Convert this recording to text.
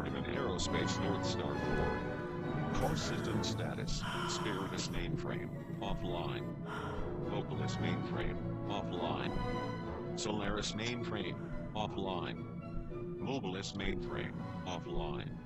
Hardiman Aerospace North Star 4. Core system status, Spiritus mainframe, offline. Vocalist mainframe, offline. Solaris mainframe, offline. Mobilis mainframe, offline.